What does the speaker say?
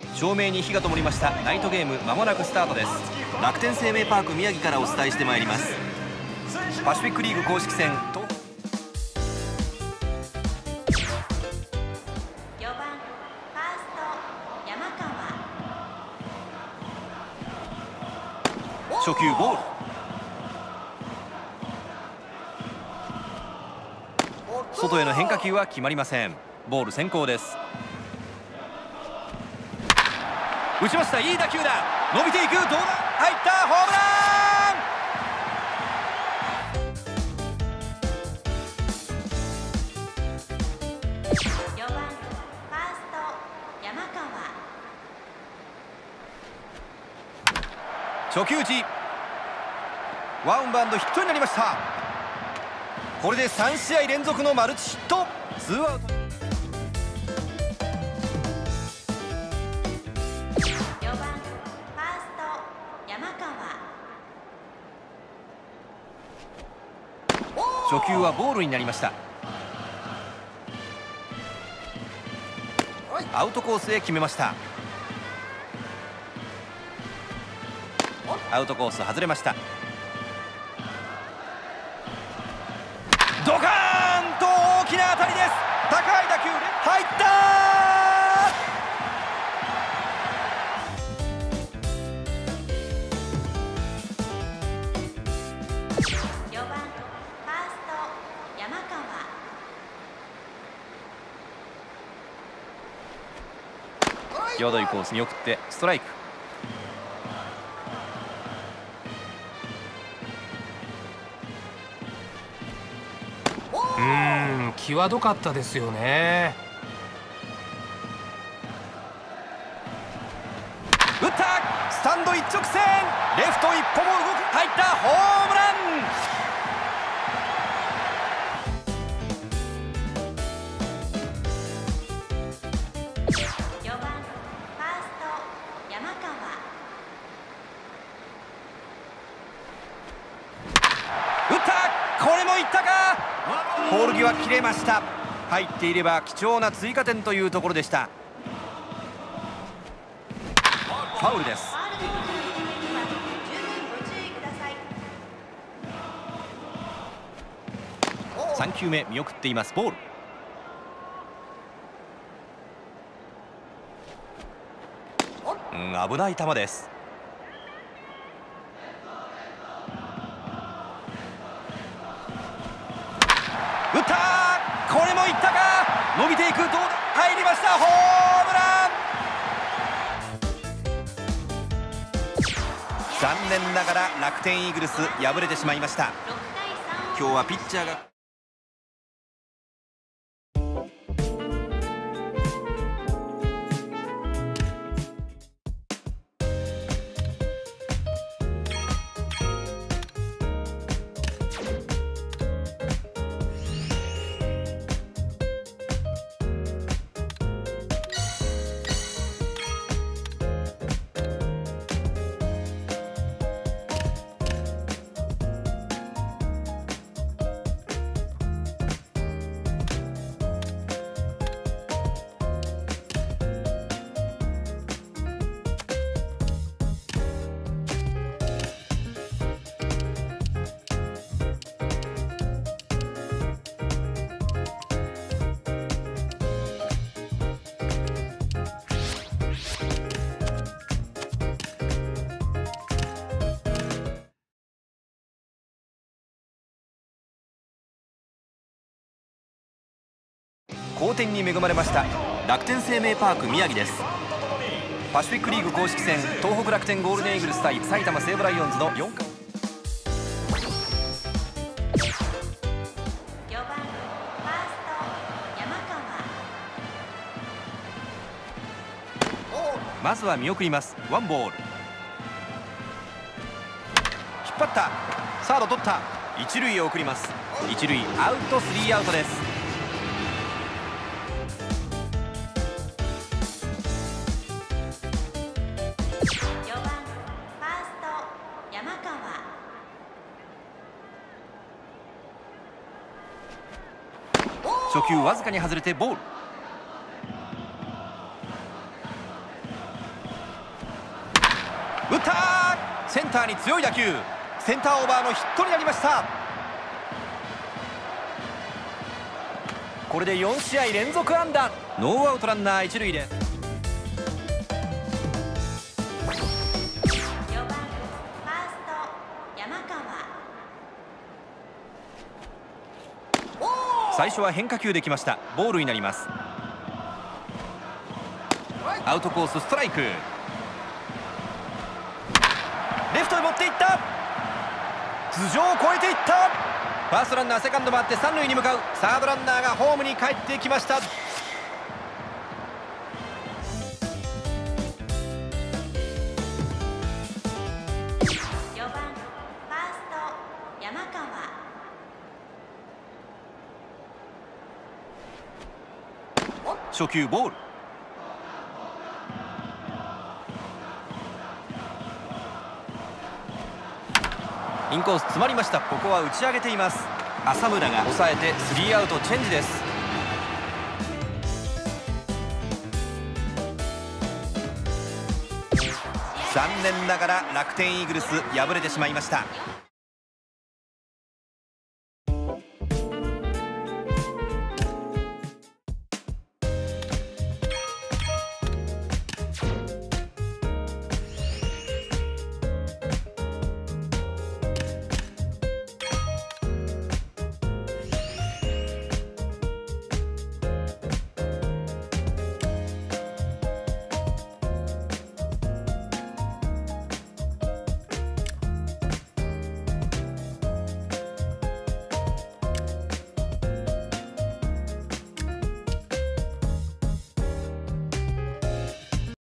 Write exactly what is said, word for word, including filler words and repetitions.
照明に火が灯りました。ナイトゲームまもなくスタートです。楽天生命パーク宮城からお伝えしてまいります。パシフィックリーグ公式戦とよんばんファースト山川。 初球ボール。外への変化球は決まりません。ボール先行です。打ちました。いい打球だ。伸びていく。どうだ。入った。ホームラン。よんばんファースト山川。初球打ち。ワンバウンドヒットになりました。これでさん試合連続のマルチヒット。ツーアウト。 よんばんファースト山川。 初球はボールになりました。アウトコースへ決めました。アウトコース外れました。ドカーンと大きな当たりです。高い打球で入った。 よんばんファースト山川。 際どいコースに送ってストライク。 うーん、際どかったですよね。 打った。スタンド一直線。レフト一歩も動く。入った。ホームラン。 よんばんファースト山川。 打った。これもいったか。ポール際切れました。入っていれば貴重な追加点というところでした。ファウルです。 ファウルでございます。十分ご注意ください。 さん球目見送っています。ボール。うん、危ない球です。打った。これもいったか。伸びていく。どうだ。入りました。ホームラン。残念ながら楽天イーグルス敗れてしまいました。今日はピッチャーが好天に恵まれました楽天生命パーク宮城です。パシフィックリーグ公式戦東北楽天ゴールデンイーグルス対埼玉西武ライオンズのよんかい。 よんばんファースト山川。 まずは見送ります。ワンボール。引っ張った。サード取った。一塁へ送ります。一塁アウト。スリーアウトです。 よんばんファースト山川。 初球わずかに外れてボール。 打った、センターに強い打球、センターオーバーのヒットになりました。これでよん試合連続安打、ノーアウトランナー一塁です。 よんばんファースト山川。 最初は変化球できました。ボールになります。アウトコースストライク、レフトへ持っていった、頭上を越えていった。ファーストランナーセカンド回って三塁に向かう。サードランナーがホームに帰ってきました。 よんばんファースト山川。 初球ボール、インコース詰まりました。ここは打ち上げています。浅村が抑えてスリーアウトチェンジです。残念ながら楽天イーグルス敗れてしまいました。